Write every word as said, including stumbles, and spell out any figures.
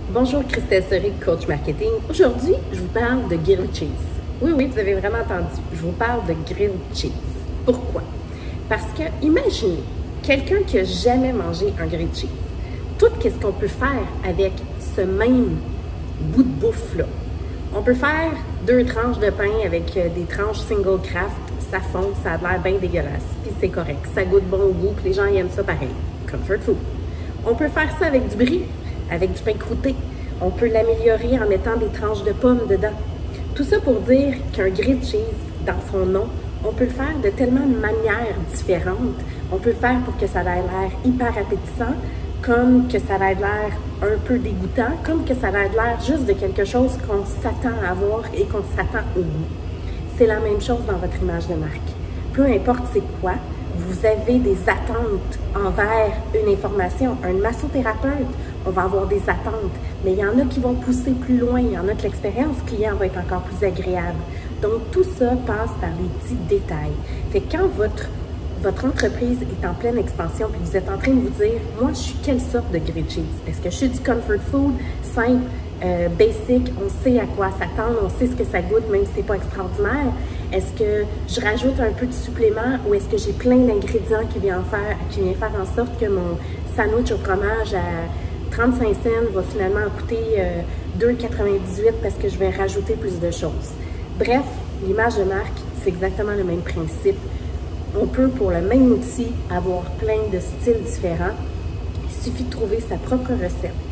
Bonjour, Christelle Soric, coach marketing. Aujourd'hui, je vous parle de grilled cheese. Oui, oui, vous avez vraiment entendu. Je vous parle de grilled cheese. Pourquoi? Parce que, imaginez, quelqu'un qui n'a jamais mangé un grilled cheese. Tout ce qu'on peut faire avec ce même bout de bouffe-là. On peut faire deux tranches de pain avec des tranches single craft. Ça fond, ça a l'air bien dégueulasse. Puis c'est correct. Ça goûte bon au goût, que les gens aiment ça pareil. Comfort food. On peut faire ça avec du brie, avec du pain croûté. On peut l'améliorer en mettant des tranches de pommes dedans. Tout ça pour dire qu'un grilled cheese, dans son nom, on peut le faire de tellement de manières différentes. On peut le faire pour que ça ait l'air hyper appétissant, comme que ça ait l'air un peu dégoûtant, comme que ça ait l'air juste de quelque chose qu'on s'attend à voir et qu'on s'attend au goût. C'est la même chose dans votre image de marque. Peu importe c'est quoi, vous avez des attentes envers une information. Un massothérapeute, on va avoir des attentes, mais il y en a qui vont pousser plus loin. Il y en a que l'expérience client va être encore plus agréable. Donc, tout ça passe par les petits détails. Fait que quand votre, votre entreprise est en pleine expansion puis vous êtes en train de vous dire, moi, je suis quelle sorte de grilled cheese? Est-ce que je suis du comfort food, simple, euh, basic, on sait à quoi s'attendre, on sait ce que ça goûte, même si c'est pas extraordinaire? Est-ce que je rajoute un peu de supplément ou est-ce que j'ai plein d'ingrédients qui viennent faire, qui viennent faire en sorte que mon sandwich au fromage à trente-cinq cents va finalement coûter euh, deux quatre-vingt-dix-huit parce que je vais rajouter plus de choses? Bref, l'image de marque, c'est exactement le même principe. On peut, pour le même outil, avoir plein de styles différents. Il suffit de trouver sa propre recette.